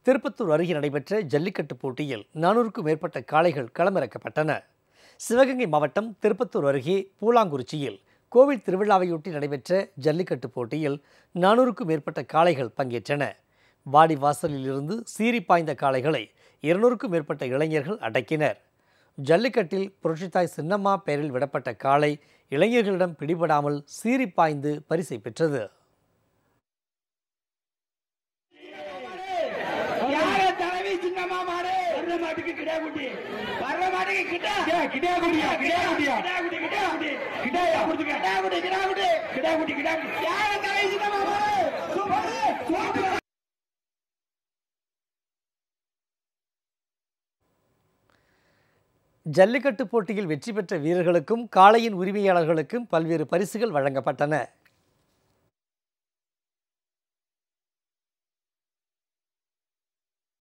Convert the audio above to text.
திருப்பத்தூர் அருகே நடைபெற்ற ஜல்லிக்கட்டு போட்டியில் 400க்கும் மேற்பட்ட காளைகள் களமிறக்கப்பட்டன. சிவகங்கை மாவட்டம் திருப்பத்தூர் அருகே பூலாங்குறிச்சியில் கோவில் திருவிழாவையொட்டி நடைபெற்ற ஜல்லிக்கட்டு போட்டியில் 400க்கும் மேற்பட்ட காளைகள் பங்கேற்றன. வாடி வாசலில் இருந்து சீறி பாய்ந்த காளைகளை 200க்கும் மேற்பட்ட இளைஞர்கள் அடக்கினர். ஜல்லிக்கட்டில் புரட்சித்தாய் சின்னம்மா பெயரில் விடப்பட்ட காளை இளைஞர்களிடம் பிடிபடாமல் சீறி பாய்ந்து பரிசை பெற்றது. ஜல்லிக்கட்டு போட்டியில் வெற்றி பெற்ற வீரர்களுக்கும் காளையின் உரிமையாளர்களுக்கும் பல்வேறு பரிசுகள் வழங்கப்பட்டன.